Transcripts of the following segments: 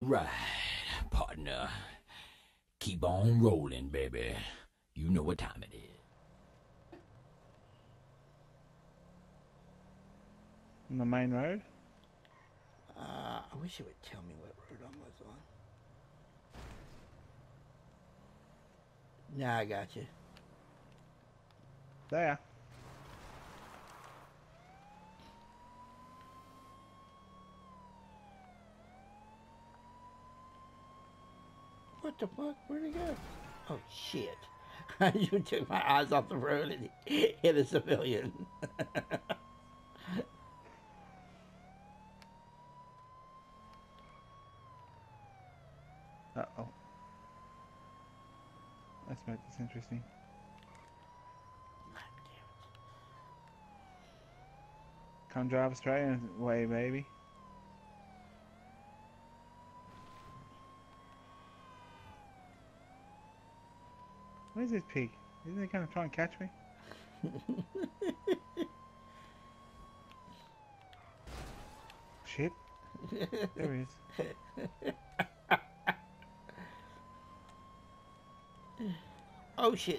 Right, partner. Keep on rolling, baby. You know what time it is. On the main road? I wish it would tell me what road I was on. Now I got you. There. What the fuck? Where'd he go? Oh, shit. You took my eyes off the road and hit a civilian. Uh-oh. Let's make this interesting. Come drive Australian way, baby. Where's this pig? Isn't he gonna try and catch me? Shit. There he is. Oh, shit.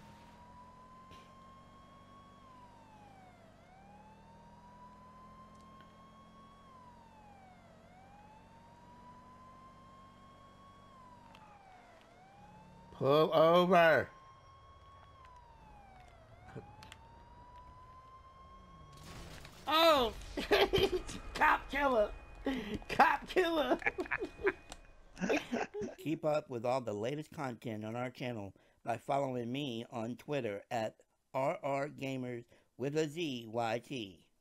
Pull over. Oh, cop killer. Cop killer. Keep up with all the latest content on our channel by following me on Twitter at RRGamers with a ZYT.